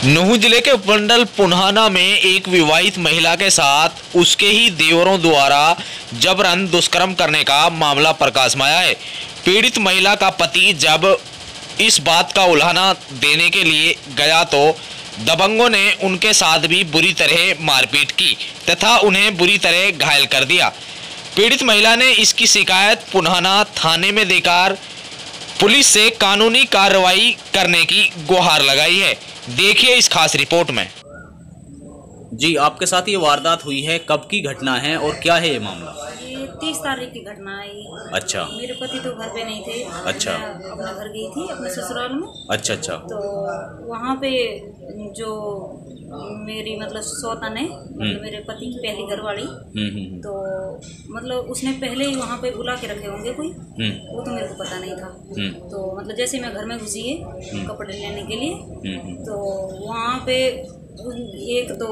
नूंह जिले के उपमंडल पुन्हाना में एक विवाहित महिला के साथ उसके ही देवरों द्वारा जबरन दुष्कर्म करने का मामला प्रकाश में आया है। पीड़ित महिला का पति जब इस बात का उल्हाना देने के लिए गया तो दबंगों ने उनके साथ भी बुरी तरह मारपीट की तथा उन्हें बुरी तरह घायल कर दिया। पीड़ित महिला ने इसकी शिकायत पुन्हाना थाने में देकर पुलिस से कानूनी कार्रवाई करने की गुहार लगाई है। देखिए इस खास रिपोर्ट में। जी, आपके साथ ये वारदात हुई है, कब की घटना है और क्या है ये मामला? ये 30 तारीख की घटना है ये। अच्छा। मेरे पति तो घर पे नहीं थे। अच्छा। मैं अपने घर गई थी अपने ससुराल में। अच्छा अच्छा। तो वहाँ पे जो मेरी मतलब सौतन है, मतलब मेरे पति की पहली घरवाली, तो मतलब उसने पहले ही वहाँ पे बुला के रखे होंगे कोई, वो तो मेरे को पता नहीं था। तो मतलब जैसे मैं घर में घुसी है कपड़े लेने के लिए, तो वहाँ पे एक तो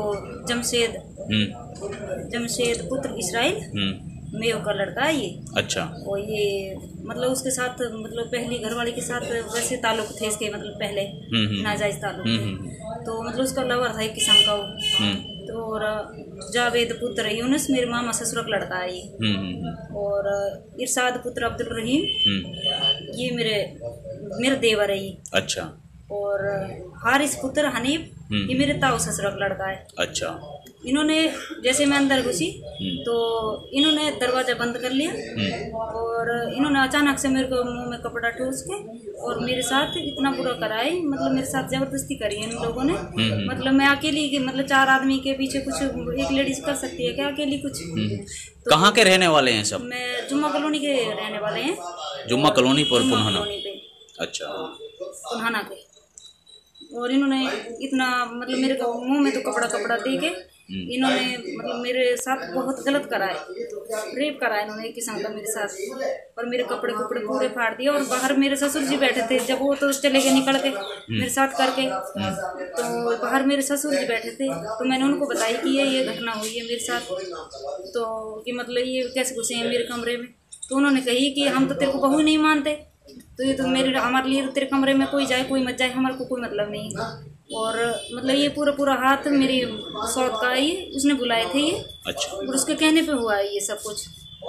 जमशेद पुत्र इसराइल मेव का लड़का है ये। अच्छा। और ये मतलब उसके साथ मतलब पहली घरवाली के साथ वैसे ताल्लुक थे इसके, मतलब पहले नाजायज ताल्लुक थे। तो मतलब उसका लवर था एक किस्म का वो। तो और जावेद पुत्र यूनुस मेरे मामा ससुर का लड़का है ये। और इरशाद पुत्र अब्दुल रहीम ये मेरा देवर है ये। अच्छा। और हारिस पुत्र हनीफ ये मेरे ताऊ ससुर का लड़का है। अच्छा। इन्होंने जैसे मैं अंदर घुसी तो इन्होंने दरवाजा बंद कर लिया और इन्होंने अचानक से मेरे को मुंह में कपड़ा ठूस के और मेरे साथ इतना बुरा कराए, मतलब मेरे साथ जबरदस्ती करी है इन लोगों ने। मतलब मैं अकेली मतलब 4 आदमी के पीछे कुछ एक लेडीज कर सकती है क्या अकेली कुछ? तो कहाँ के रहने वाले हैं सब? मैं जुम्मा कॉलोनी के रहने वाले हैं। जुम्मा कॉलोनी पर पुन्हाना? अच्छा। पुन्हाना के। और इन्होंने इतना मतलब मेरे को मुंह में तो कपड़ा दे के इन्होंने मतलब मेरे साथ बहुत गलत करा है, रेप करा है इन्होंने एक किस्म का मेरे साथ। और मेरे कपड़े पूरे फाड़ दिए। और बाहर मेरे ससुर जी बैठे थे, जब वो तो चले गए निकल के मेरे साथ करके, तो बाहर मेरे ससुर जी बैठे थे। तो मैंने उनको बताई कि ये घटना हुई है मेरे साथ, तो कि मतलब ये कैसे घुसे हैं मेरे कमरे में। तो उन्होंने कही कि हम तो तेरे को बहू नहीं मानते, तो ये तो हमारे लिए तो तेरे कमरे में कोई जाए कोई मत जाए हमारे को कोई मतलब नहीं है। और मतलब ये पूरा हाथ मेरी सौत का है, ये उसने बुलाए थे ये। अच्छा। और उसके कहने पे हुआ है ये सब कुछ।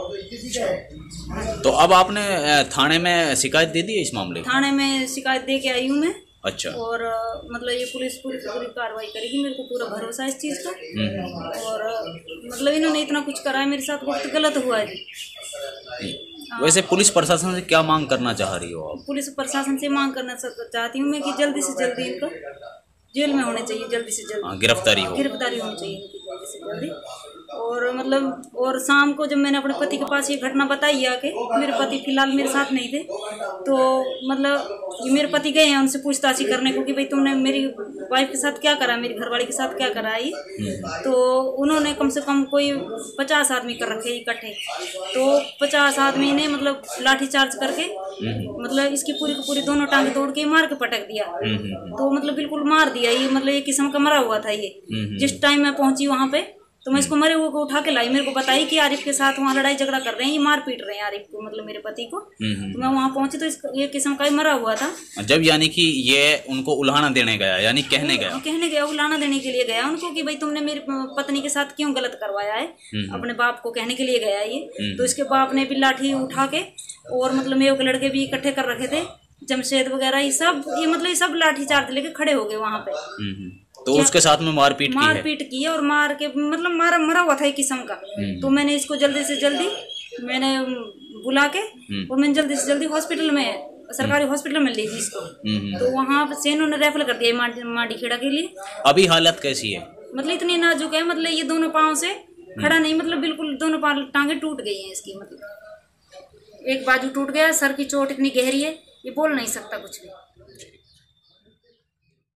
तो अब आपने थाने में शिकायत दे दी है इस मामले? थाने में शिकायत दे के आई हूँ मैं। अच्छा। और मतलब ये पुलिस पूरी कार्रवाई करेगी, मेरे को पूरा भरोसा है इस चीज़ का। और मतलब इन्होंने इतना कुछ करा है मेरे साथ, बहुत गलत हुआ है जी। वैसे पुलिस प्रशासन से क्या मांग करना चाह रही हो आप? पुलिस प्रशासन से मांग करना चाहती हूँ मैं कि जल्दी से जल्दी इनको जेल में होने चाहिए, जल्दी से जल्दी गिरफ्तारी होनी चाहिए इनकी जल्दी से जल्दी। और मतलब और शाम को जब मैंने अपने पति के पास ये घटना बताई आके, मेरे पति फिलहाल मेरे साथ नहीं थे, तो मतलब ये मेरे पति गए हैं उनसे पूछताछ करने को कि भाई तुमने मेरी वाइफ के साथ क्या करा, मेरी घरवाली के साथ क्या करा है। तो उन्होंने कम से कम कोई 50 आदमी कर रखे इकट्ठे। तो 50 आदमी ने मतलब लाठी चार्ज करके मतलब इसकी पूरी दोनों टांगे तोड़ के मार के पटक दिया। तो मतलब बिल्कुल मार दिया ये, मतलब एक किस्म का मरा हुआ था ये। जिस टाइम मैं पहुंची वहां पे तो मैं इसको मरे हुए को उठा के लाई, मेरे को बताई कि आरिफ के साथ वहाँ लड़ाई झगड़ा कर रहे हैं, ये मार पीट रहे हैं आरिफ को, मतलब मेरे पति को। तो मैं वहाँ पहुंची तो ये किस्म का ही मरा हुआ था। जब यानी कि ये उनको उल्हाना देने गया, यानी कहने गया उल्हाना देने के लिए गया उनको कि भाई तुमने मेरी पत्नी के साथ क्यों गलत करवाया है, अपने बाप को कहने के लिए गया ये। तो इसके बाप ने भी लाठी उठा के और मतलब मेरे के लड़के भी इकट्ठे कर रखे थे, जमशेद वगैरह ये सब लाठी चार्ज लेके खड़े हो गए वहाँ पे। तो उसके साथ में मारपीट की है और मार के मतलब मरा हुआ था एक किस्म का। तो मैंने इसको जल्दी से जल्दी मैंने बुला के और मैंने जल्दी से जल्दी हॉस्पिटल में, सरकारी हॉस्पिटल में ले दी इसको। तो वहाँ से इन्होंने रेफर कर दिया मांडी खेड़ा के लिए। अभी हालत कैसी है? मतलब इतनी नाजुक है, मतलब ये दोनों पाँव से खड़ा नहीं, मतलब बिल्कुल दोनों टांगे टूट गई हैं इसकी, मतलब एक बाजू टूट गया, सर की चोट इतनी गहरी है ये बोल नहीं सकता कुछ भी।